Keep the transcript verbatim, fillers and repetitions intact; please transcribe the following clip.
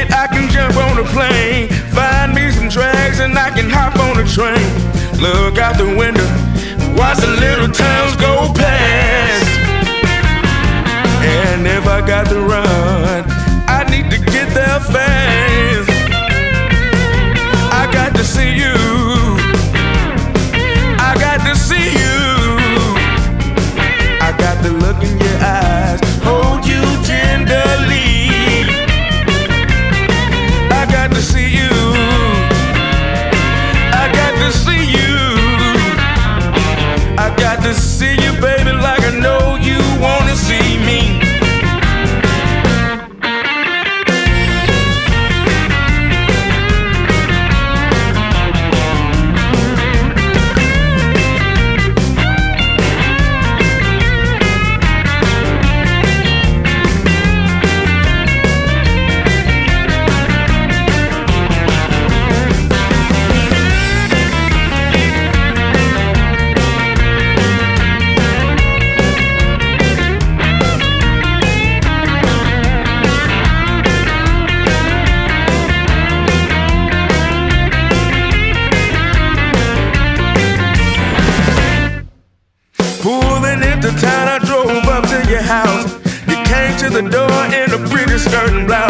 it, I can jump on a plane. Find me some tracks and I can hop on a train. Look out the window, watch the little towns go past. And if I got to run, I need to get there fast. I got to see you, I got to see you. I got to look in your eyes, hold you tenderly. I got to see you, I got to see you. I got to see you, baby, like I know you wanna see me. Pulling into town, I drove up to your house. You came to the door in a pretty skirt and blouse.